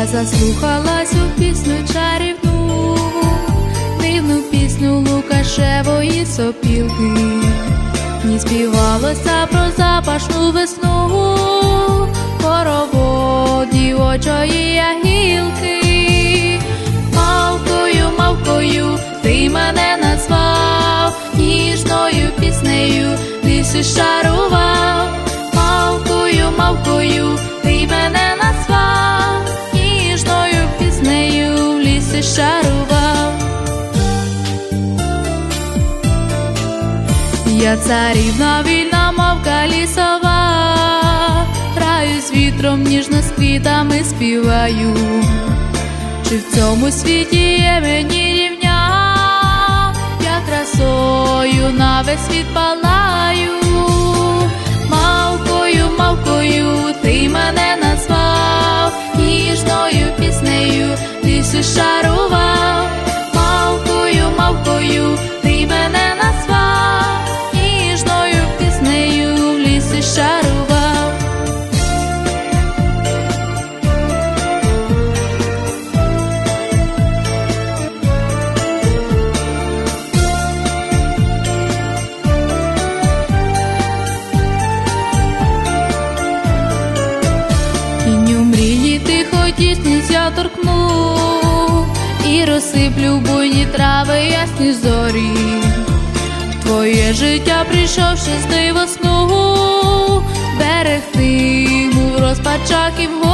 заслухалась у пісню чарівну, дивну пісню Лукашевої сопілки. Ні співалося про запашну весну, хоровод дівочої гілки. Мавкою, мавкою, ти мене назвав, ніжною піснею ліси шарував. Мавкою, мавкою, ти мене назвав, ніжною піснею ліси шарував. Я царівна вільна мавка лісова, граю з вітром, ніжно з квітами співаю. Чи в цьому світі є мені рівня? Я красою на весь світ палаю. Мавкою, мавкою, ти мене назвав, ніжною піснею ліси шарував. Мавкою, мавкою, ти мене назвав, ніжною піснею ліси шарував. Тінню мрії тихо тісність я торкну, і розсиплю буйні трави ясні зорі. В твоє життя прийшовши з диво сну, берегтиму в розпачах і в